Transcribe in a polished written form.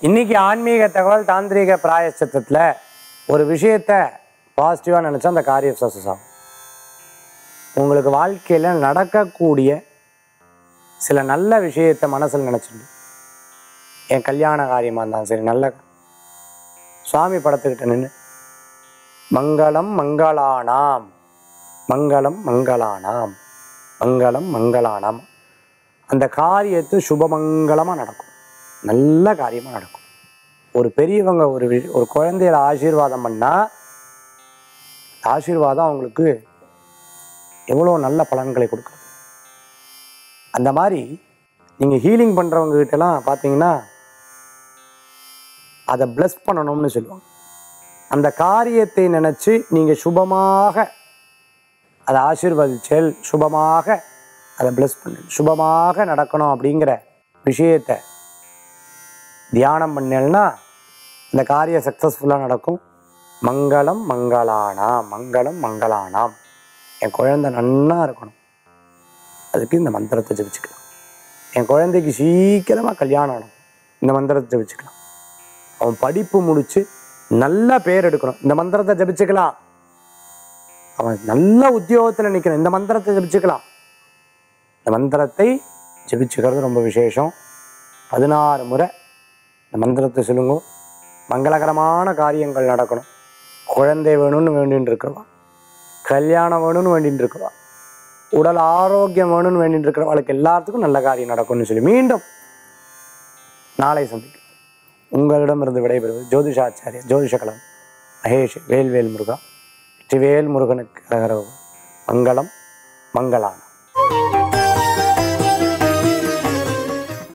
இன்னைக்கு ஆன்மீக தகவல் தாந்திரீக பிராயச்சித்தத்தில் ஒரு விஷயத்தை பாசிட்டிவாக நினச்சா அந்த காரியம் சக்ஸஸ் ஆகும். உங்களுக்கு வாழ்க்கையில் நடக்கக்கூடிய சில நல்ல விஷயத்தை மனசில் நினச்சிட்டு, என் கல்யாண காரியமாக இருந்தாலும் சரி, நல்ல சுவாமி படத்துக்கிட்ட நின்று மங்களம் மங்களானாம், மங்களம் மங்களானாம், மங்களம் மங்களானாம், அந்த காரியத்து சுபமங்கலமாக நடக்கும், நல்ல காரியமாக நடக்கும். ஒரு பெரியவங்க ஒரு குழந்தையில ஆசீர்வாதம் பண்ணால் ஆசீர்வாதம் அவங்களுக்கு எவ்வளோ நல்ல பலன்களை கொடுக்குறது. அந்த மாதிரி நீங்கள் ஹீலிங் பண்ணுறவங்க கிட்டலாம் பார்த்தீங்கன்னா அதை பிளஸ் பண்ணணும்னு சொல்லுவாங்க. அந்த காரியத்தை நினச்சி நீங்கள் சுபமாக அதை ஆசீர்வதிச்சல், சுபமாக அதை பிளஸ் பண்ணு, சுபமாக நடக்கணும் அப்படிங்கிற விஷயத்தை தியானம் பண்ணேன்னா அந்த காரியம் சக்ஸஸ்ஃபுல்லாக நடக்கும். மங்களம் மங்களானாம், மங்களம் மங்களானாம், என் குழந்தை நன்னா இருக்கணும், அதுக்கு இந்த மந்திரத்தை ஜபிச்சுக்கலாம். என் குழந்தைக்கு சீக்கிரமாக கல்யாணம் ஆகணும், இந்த மந்திரத்தை ஜபிச்சுக்கலாம். அவன் படிப்பு முடித்து நல்ல பேர் எடுக்கணும், இந்த மந்திரத்தை ஜபிச்சுக்கலாம். அவன் நல்ல உத்தியோகத்தில் நிற்கணும், இந்த மந்திரத்தை ஜபிச்சுக்கலாம். இந்த மந்திரத்தை ஜபிச்சுக்கிறது ரொம்ப விசேஷம். 16 முறை இந்த மந்திரத்தை சொல்லுங்க. மங்களகரமான காரியங்கள் நடக்கணும். குழந்தை வேணும்னு வேண்டின்னு இருக்கிறவா, கல்யாணம் வேணும்னு வேண்டின்னு இருக்கிறவா, உடல் ஆரோக்கியம் வேணும்னு வேண்டின்னு இருக்கிறவளுக்கு எல்லாத்துக்கும் நல்ல காரியம் நடக்கும்னு சொல்லி மீண்டும் நாளை சந்திக்கும். உங்களிடமிருந்து விடைபெறுவது ஜோதிஷாச்சாரிய ஜோதிஷகலம் மகேஷ் வேல்வேல் முருகா. வெற்றிவேல் முருகனுக்கு அரகரோகம். மங்களம் மங்களானம்.